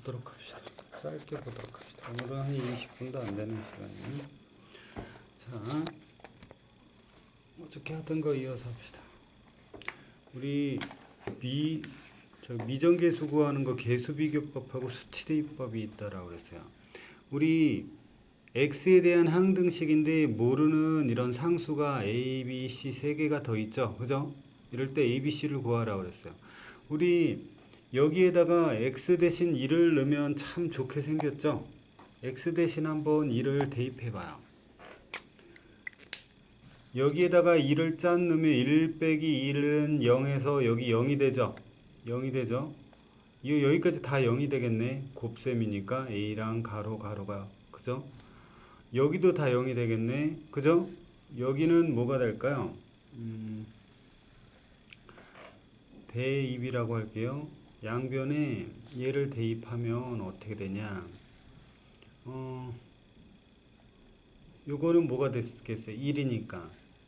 보도록 합시다. 짧게 보도록 합시다. 오늘은 한 20분도 안 되는 시간이에요. 자, 어떻게 하던 거 이어서 합시다. 우리 미정계수 구하는 거 계수비교법하고 수치대입법이 있다라고 그랬어요. 우리 x에 대한 항등식인데 모르는 이런 상수가 a, b, c 세 개가 더 있죠. 그죠? 이럴 때 a, b, c를 구하라고 그랬어요. 우리 여기에다가 x 대신 1을 넣으면 참 좋게 생겼죠. x 대신 한번 1을 대입해 봐요. 여기에다가 1을 짠 넣으면 1 빼기 1은 0에서 여기 0이 되죠. 0이 되죠. 이거 여기까지 다 0이 되겠네. 곱셈이니까 a랑 가로가 그죠? 여기도 다 0이 되겠네. 그죠? 여기는 뭐가 될까요? 대입이라고 할게요. 양변에 얘를 대입하면 어떻게 되냐? 요거는 뭐가 됐겠어요? 1이니까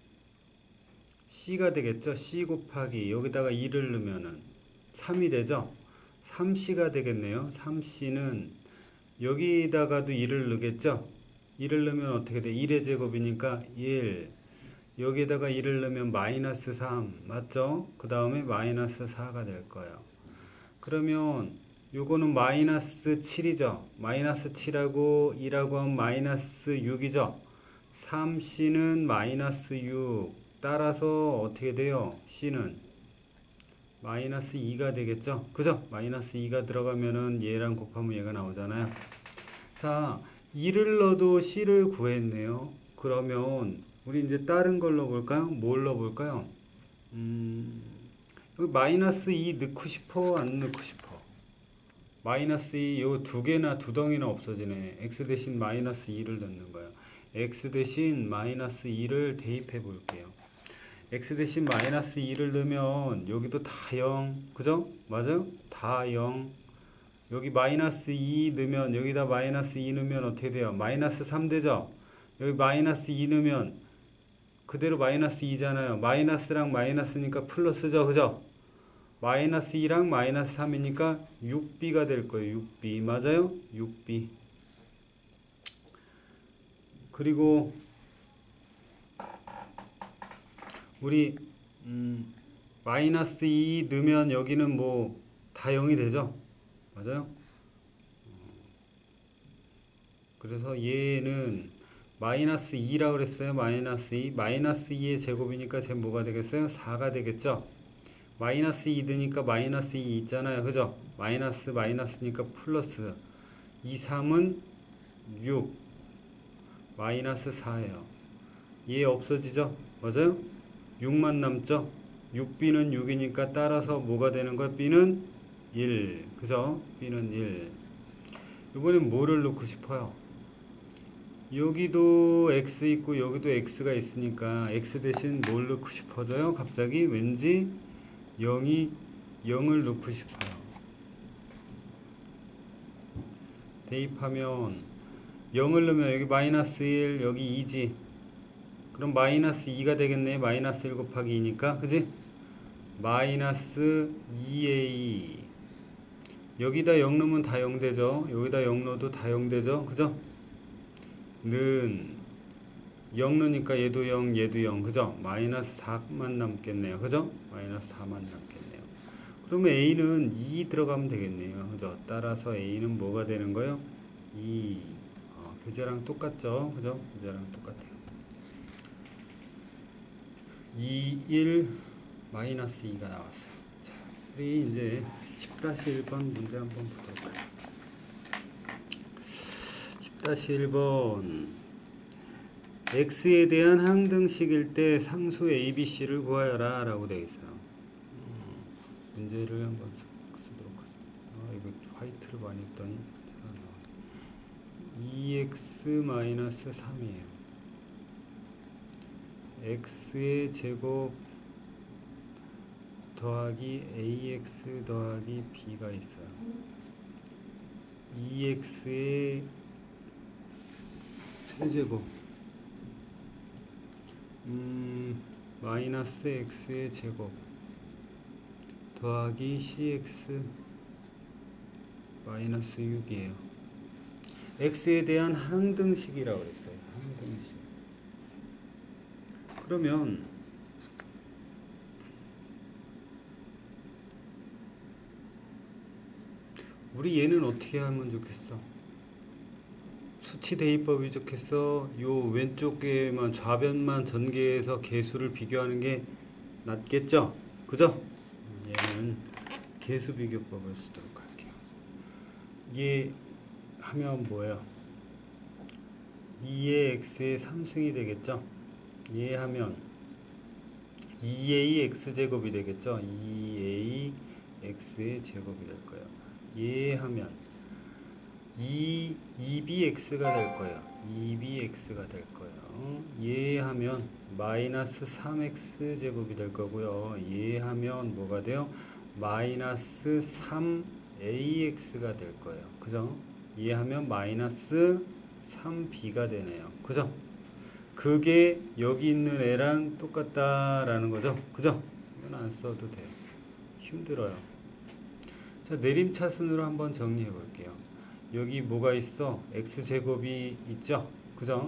c가 되겠죠? c 곱하기 여기다가 2를 넣으면은 3이 되죠? 3c가 되겠네요. 3c는 여기다가도 2를 넣겠죠? 2를 넣으면 어떻게 돼? 1의 제곱이니까 1. 여기에다가 1을 넣으면 마이너스 3 맞죠? 그 다음에 마이너스 4가 될 거예요. 그러면 요거는 마이너스 7이죠. 마이너스 7하고 2라고 하면 마이너스 6이죠. 3c는 마이너스 6. 따라서 어떻게 돼요? c는 마이너스 2가 되겠죠. 그죠? 마이너스 2가 들어가면은 얘랑 곱하면 얘가 나오잖아요. 자, 2를 넣어도 c를 구했네요. 그러면 우리 이제 다른 걸 넣어볼까요? 뭘 넣어볼까요? 여기 마이너스 2 넣고 싶어? 안 넣고 싶어? 마이너스 2, 요 두 개나 두 덩이나 없어지네. x 대신 마이너스 2를 넣는 거예요. x 대신 마이너스 2를 대입해 볼게요. x 대신 마이너스 2를 넣으면 여기도 다 0. 그죠? 맞아요? 다 0. 여기 마이너스 2 넣으면 여기다 마이너스 2 넣으면 어떻게 돼요? 마이너스 3 되죠? 여기 마이너스 2 넣으면 그대로 마이너스 2잖아요. 마이너스랑 마이너스니까 플러스죠. 그죠? 마이너스 2랑 마이너스 3이니까 6b가 될 거예요. 6b. 맞아요? 6b. 그리고 우리 마이너스 2 넣으면 여기는 뭐 다 0이 되죠? 맞아요? 그래서 얘는 마이너스 2라고 그랬어요. 마이너스 2. 마이너스 2의 제곱이니까 쟤 뭐가 되겠어요? 4가 되겠죠? 마이너스 2 넣으니까 마이너스 2 있잖아요. 그죠? 마이너스니까 플러스 2, 3은 6 마이너스 4예요. 얘 없어지죠? 맞아요? 6만 남죠? 6b는 6이니까 따라서 뭐가 되는 거야? b는 1 그죠? b는 1 이번엔 뭐를 넣고 싶어요? 여기도 x 있고 여기도 x가 있으니까 x 대신 뭘 넣고 싶어져요? 갑자기 왠지 0을 넣고 싶어요. 대입하면 0을 넣으면 여기 마이너스 1 여기 2지. 그럼 마이너스 2가 되겠네. 마이너스 1 곱하기 2니까 그지? 마이너스 2a 여기다 0 넣으면 다 0 되죠. 여기다 0 넣어도 다 0 되죠. 그죠? 는 0 넣으니까 얘도 0 얘도 0 그죠? 마이너스 4만 남겠네요. 그죠? 마이너스 4만 남겠네요. 그러면 a는 2 들어가면 되겠네요. 그죠? 따라서 a는 뭐가 되는 거예요? 2. 교재랑 똑같죠? 그죠? 교재랑 똑같아요. 2, 1, 마이너스 2가 나왔어요. 자, 우리 이제 10-1번 문제 한번 보도록 할게요. 10-1번 x에 대한 항등식일 때 상수 abc를 구하여라 라고 되어 있어요. 문제를 한번 쓰도록 하겠습니다. 이거 화이트를 많이 했더니 2x-3이에요. x의 제곱 더하기 ax 더하기 b가 있어요. 2x의 세제곱 마이너스 x의 제곱 더하기 cx 마이너스 6이에요. x에 대한 항등식이라고 그랬어요. 항등식. 그러면 우리 얘는 어떻게 하면 좋겠어? 수치 대입법이 좋겠어? 요 왼쪽에만 좌변만 전개해서 개수를 비교하는 게 낫겠죠? 그죠? 얘는 개수 비교법을 쓰도록 할게요. 얘 하면 뭐예요? 2의 x의 3승이 되겠죠? 얘 하면 2a x제곱이 되겠죠? 2a x의 제곱이 될 거예요. 얘 하면 2bx가 될 거예요. 2bx가 될 거예요. 얘 하면 마이너스 3x 제곱이 될 거고요. 얘 하면 뭐가 돼요? 마이너스 3ax가 될 거예요. 그죠? 얘 하면 마이너스 3b가 되네요. 그죠? 그게 여기 있는 애랑 똑같다라는 거죠. 그죠? 이건 안 써도 돼요. 힘들어요. 자, 내림차순으로 한번 정리해 볼게요. 여기 뭐가 있어? x제곱이 있죠? 그죠?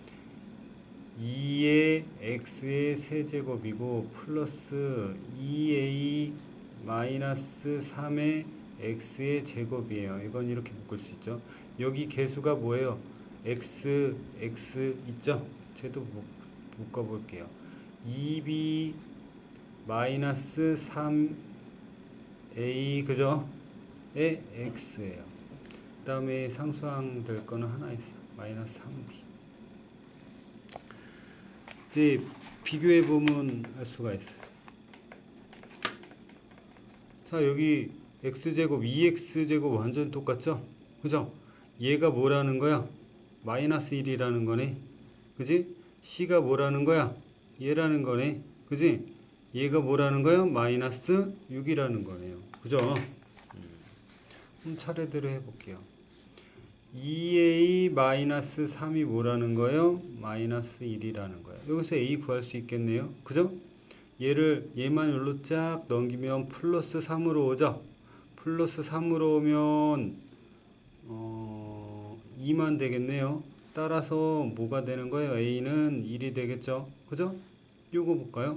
2의 x의 세제곱이고 플러스 2a 마이너스 3의 x의 제곱이에요. 이건 이렇게 묶을 수 있죠. 여기 개수가 뭐예요? x 있죠? 쟤도 묶어 볼게요. 2b 마이너스 3a 그죠? 의 x예요. 그 다음에 상수항 될 거는 하나 있어요. 마이너스 3b. 이제 비교해 보면 알 수가 있어요. 자, 여기 x제곱, 2x제곱 완전 똑같죠? 그죠? 얘가 뭐라는 거야? 마이너스 1이라는 거네. 그지? c가 뭐라는 거야? 얘라는 거네. 그지? 얘가 뭐라는 거야? 마이너스 6이라는 거네요. 그죠? 차례대로 해볼게요. 2a 마이너스 3이 뭐라는 거예요? 마이너스 1이라는 거예요. 여기서 a 구할 수 있겠네요. 그죠? 얘만 여기로 쫙 넘기면 플러스 3으로 오죠? 플러스 3으로 오면 2만 되겠네요. 따라서 뭐가 되는 거예요? a는 1이 되겠죠? 그죠? 요거 볼까요?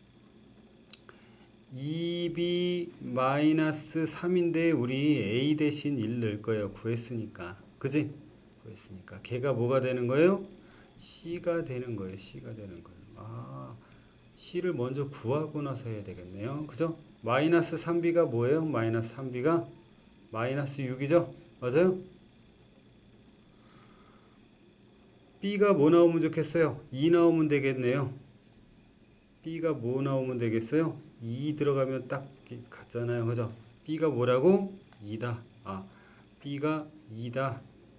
2b 마이너스 3인데 우리 a 대신 1 넣을 거예요. 구했으니까. 그지? 구했으니까. 걔가 뭐가 되는 거예요? c가 되는 거예요. c가 되는 거예요. 아, c를 먼저 구하고 나서 해야 되겠네요. 그죠? 마이너스 3b가 뭐예요? 마이너스 3b가 마이너스 6이죠? 맞아요? b가 뭐 나오면 좋겠어요? 2 나오면 되겠네요. b가 뭐 나오면 되겠어요? 2 들어가면 딱 같잖아요. 그죠? b가 뭐라고? 2다. 아, b가 2다.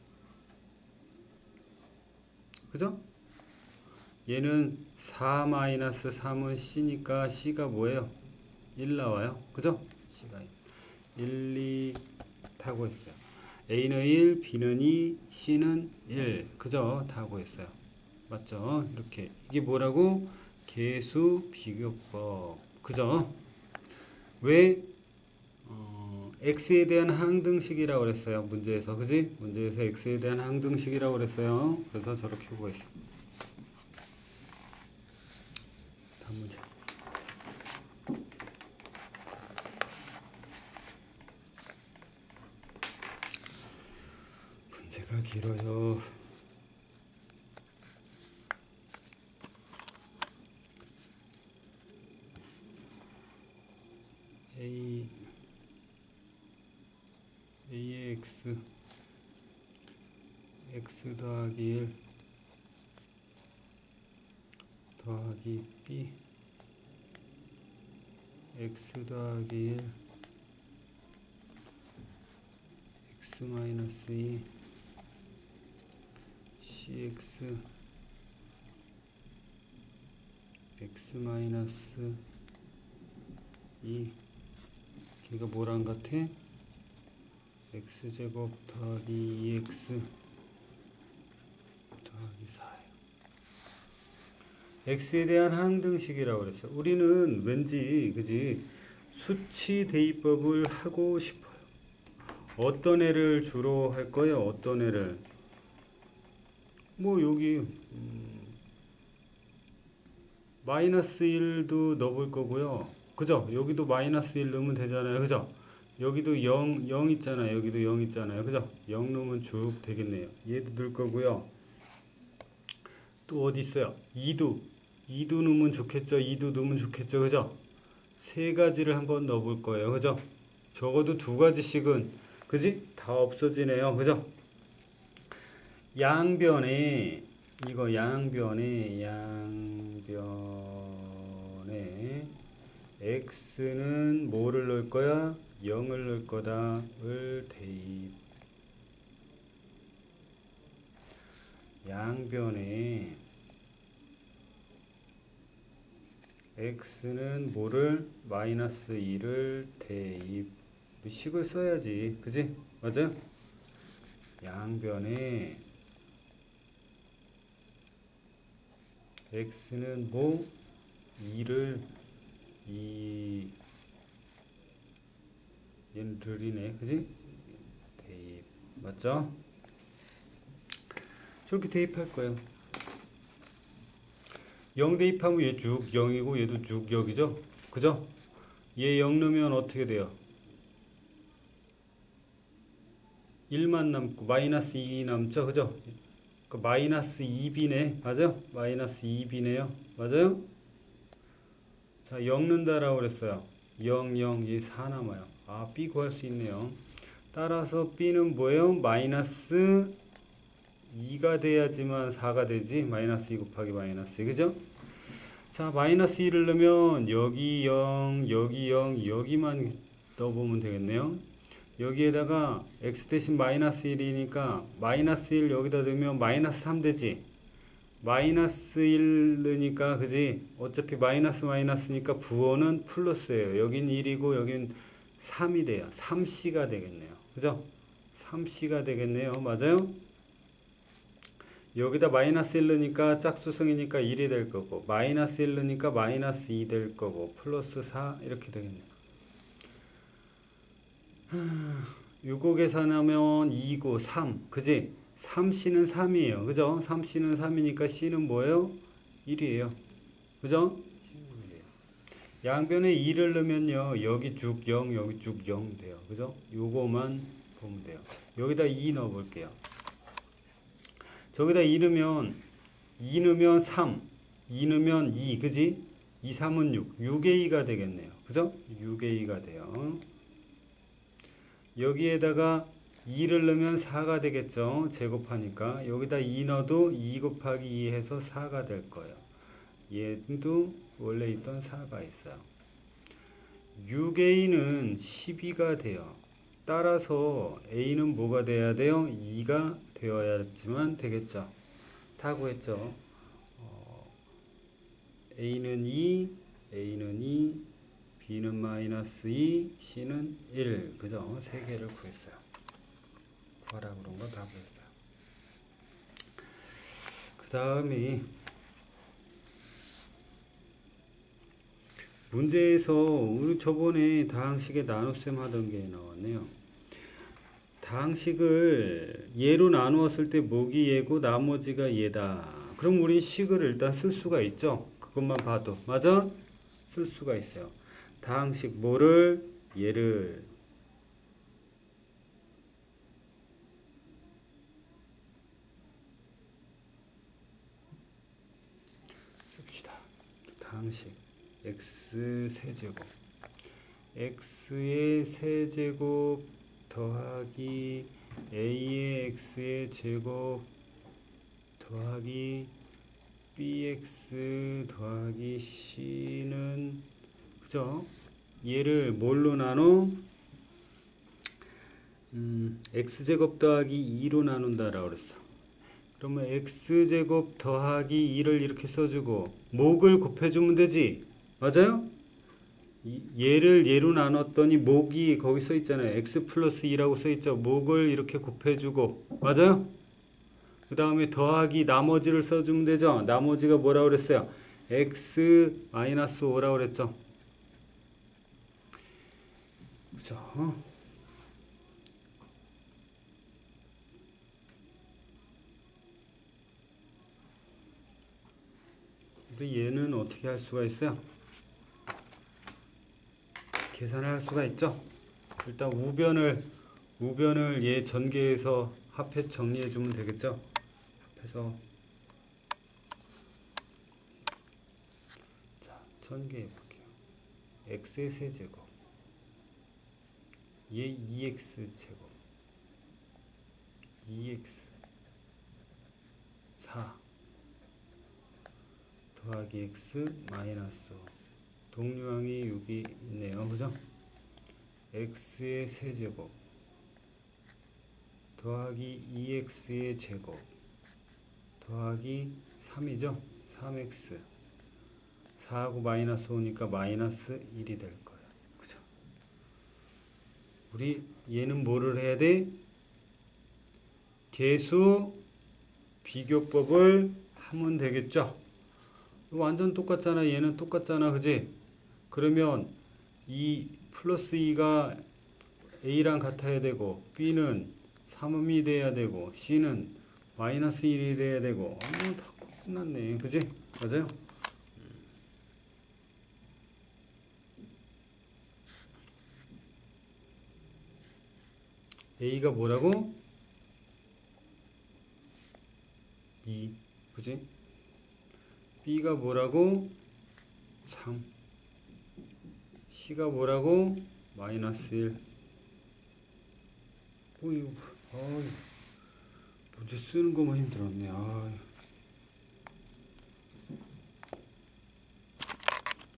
그죠? 얘는 4-3은 c니까 c가 뭐예요? 1 나와요. 그죠? c가 1, 2 타고 있어요. a는 1, b는 2, c는 1. 그죠? 타고 있어요. 맞죠? 이렇게. 이게 뭐라고? 개수 비교법. 그죠? 왜 x에 대한 항등식이라고 그랬어요. 문제에서. 그지? 문제에서 x에 대한 항등식이라고 그랬어요. 그래서 저렇게 구했어요. 다음 문제. 문제가 길어요. a의 x 더하기 1 더하기 b x 더하기 1 x 마이너스 2 cx x 마이너스 2 걔가 뭐랑 같아? x제곱 더하기 2x 더하기 4예요. x에 대한 항등식이라고 그랬어요. 우리는 왠지 그지 수치 대입법을 하고 싶어요. 어떤 애를 주로 할 거예요? 어떤 애를? 뭐 여기 마이너스 1도 넣어볼 거고요. 그죠? 여기도 마이너스 1 넣으면 되잖아요. 그죠? 여기도 0 있잖아요. 여기도 0 있잖아요. 그죠? 0 넣으면 쭉 되겠네요. 얘도 넣을 거고요. 또 어디 있어요? 2도 넣으면 좋겠죠. 2도 넣으면 좋겠죠. 그죠? 세 가지를 한번 넣어볼 거예요. 그죠? 적어도 두 가지씩은, 그지? 다 없어지네요. 그죠? 양변에, 이거 양변에 x는 뭐를 넣을 거야? 0을 넣을 거다. 을 대입. 양변에 x는 뭐를? 마이너스 2를 대입. 식을 써야지. 그지? 맞아? 양변에 x는 뭐? 2를 얘는 들이네. 그지? 대입. 맞죠? 저렇게 대입할 거예요. 0 대입하면 얘 쭉 0이고 얘도 쭉 0이죠? 그죠? 얘 0 넣으면 어떻게 돼요? 1만 남고 마이너스 2 남죠? 그죠? 그 마이너스 2b네. 맞아요? 마이너스 2b네요. 맞아요? 자, 0 넣는다라고 그랬어요. 0, 0, 얘 4 남아요. 아, b 구할 수 있네요. 따라서 b는 뭐예요? 마이너스 2가 돼야지만 4가 되지. 마이너스 2 곱하기 마이너스 2. 그죠? 자, 마이너스 1을 넣으면 여기 0, 여기 0, 여기만 넣어보면 되겠네요. 여기에다가 x 대신 마이너스 1이니까 마이너스 1 여기다 넣으면 마이너스 3 되지. 마이너스 1 넣으니까, 그지? 어차피 마이너스니까 부호는 플러스예요. 여긴 1이고 여긴 3이 돼요. 3c가 되겠네요. 그죠? 3c가 되겠네요. 맞아요? 여기다 마이너스 1 넣으니까 짝수성이니까 1이 될 거고, 마이너스 1 넣으니까 마이너스 2 될 거고, 플러스 4 이렇게 되겠네요. 요거 계산하면 2고 3, 그지? 3c는 3이에요. 그죠? 3c는 3이니까 c는 뭐예요? 1이에요. 그죠? 양변에 2를 넣으면요, 여기 쭉 0, 여기 쭉 0 돼요. 그죠? 요거만 보면 돼요. 여기다 2 넣어 볼게요. 저기다 2 넣으면 3, 2 넣으면 2, 그지? 2, 3은 6, 6의 2가 되겠네요. 그죠? 6의 2가 돼요. 여기에다가 2를 넣으면 4가 되겠죠. 제곱하니까. 여기다 2 넣어도 2 곱하기 2 해서 4가 될 거예요. 얘도 원래 있던 4가 있어요. 6a는 12가 돼요. 따라서 a는 뭐가 돼야 돼요? 2가 되어야지만 되겠죠. 다 구했죠. a는 2, b는 마이너스 2, c는 1. 그죠? 세 개를 구했어요. 구하라 그런 거 다 구했어요. 그 다음에 문제에서 우리 저번에 다항식에 나눗셈 하던 게 나왔네요. 다항식을 예로 나누었을 때 목이 예고 나머지가 예다. 그럼 우리 식을 일단 쓸 수가 있죠. 그것만 봐도. 맞아? 쓸 수가 있어요. 다항식 뭐를? 예를. 씁시다. 다항식 x 세제곱, x의 세제곱 더하기 a의 x의 제곱 더하기 bx 더하기 c는, 그죠? 얘를 뭘로 나눠? x제곱 더하기 2로 나눈다라고 그랬어. 그러면 x제곱 더하기 2를 이렇게 써주고 목을 곱해주면 되지. 맞아요? 얘를 얘로 나눴더니 목이 거기 써 있잖아요. x 플러스 2라고 써 있죠. 목을 이렇게 곱해주고. 맞아요? 그 다음에 더하기 나머지를 써주면 되죠. 나머지가 뭐라고 그랬어요? x 마이너스 5라고 그랬죠. 그죠? 그래서 얘는 어떻게 할 수가 있어요? 계산할 수가 있죠. 일단 우변을 얘 전개해서 합해 정리해 주면 되겠죠. 합해서 자 전개해 볼게요. x의 세제곱 얘 2x 제곱 2x 4 더하기 x 마이너스 5 동류항이 여기 있네요. 그죠? x의 세제곱 더하기 2x의 제곱 더하기 3이죠? 3x 4하고 마이너스 5니까 마이너스 1이 될 거예요. 그죠? 우리 얘는 뭐를 해야 돼? 계수 비교법을 하면 되겠죠? 완전 똑같잖아. 얘는 똑같잖아. 그지? 그러면 이 플러스 2가 A랑 같아야 되고 B는 3이 돼야 되고 C는 마이너스 1이 돼야 되고 다 끝났네. 그지? 맞아요? A가 뭐라고? 2. 그지? B가 뭐라고? 3. C가 뭐라고? 마이너스 1. 어이, 문제 쓰는 거만 힘들었네.